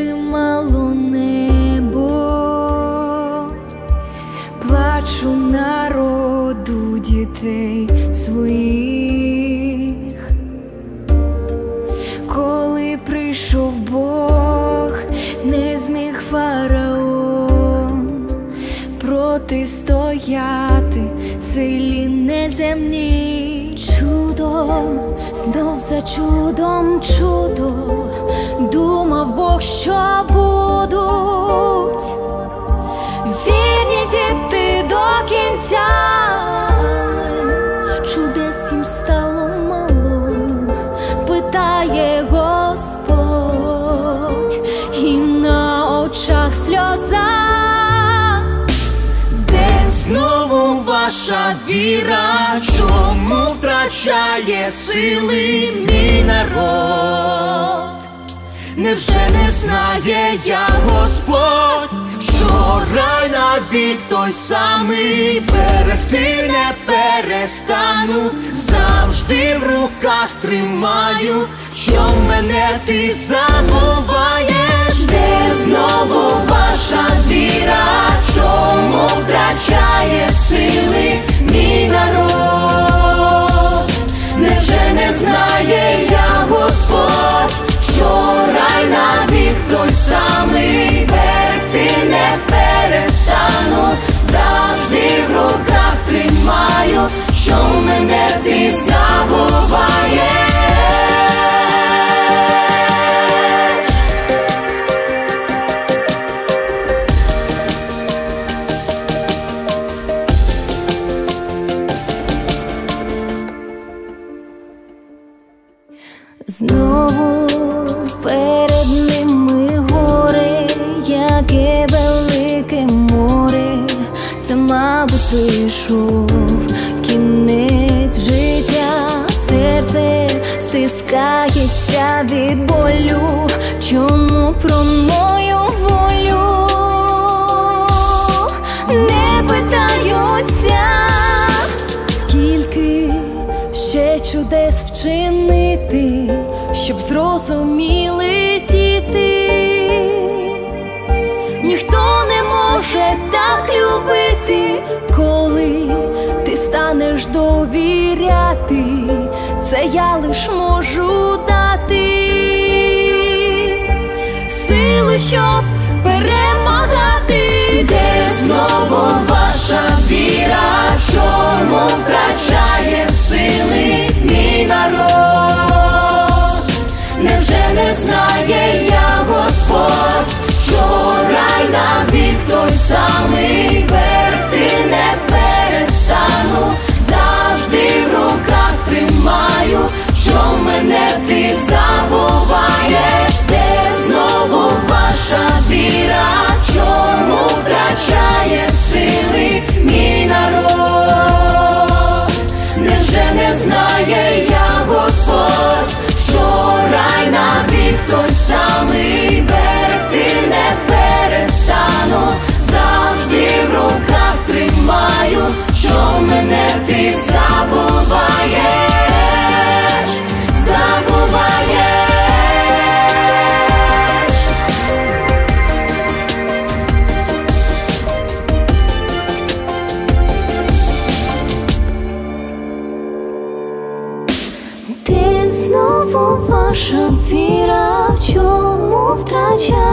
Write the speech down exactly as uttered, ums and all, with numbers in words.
затримало небо, плачу народу дітей своїх. Коли прийшов Бог, не зміг фараон протистояти силі неземній. Чудо, знов за чудом чудо, думав Бог, що будуть вірні діти до кінця. Чудес їм стало мало, питає Господь, і на очах сльоза. Де знову ваша віра? Чому втрачає сили мій народ? Невже не знає я Господь? Вчора й навік той самий, берегти не перестану, завжди в руках тримаю. Чом мене ти забуваєш? Де знову ваша віра? Чому втрачає сили мій народ? Невже не знає я Господь? Вчора й навік той самий, берегти не перестану, завжди в руках тримаю. Що мене ти забуваєш? Знову перед ними горе, яке велике море. Це, мабуть, прийшов кінець життя. Серце стискається від болю. Чому про мою волю не питаються? Скільки ще чудес вчинити, щоб зрозуміли діти? Ніхто не може так любити, коли ти станеш довіряти. Це я лиш можу дати сили, щоб перемагати. Де знову ваша віра? Чому втрачає сили мій народ? Невже не знає я Господь? Вчора й навік той самий, берегти не перестану, завжди в руках тримаю. Що мене ти забуваєш? Де знову ваша віра? Чому втрачає сили мій народ? Невже не знає я Господь? Вчора й навік той самий, берегти не перестану, завжди в руках тримаю. Що мене ти забуваєш? Забуваєш? Де знову ваша віра? Чому втрачає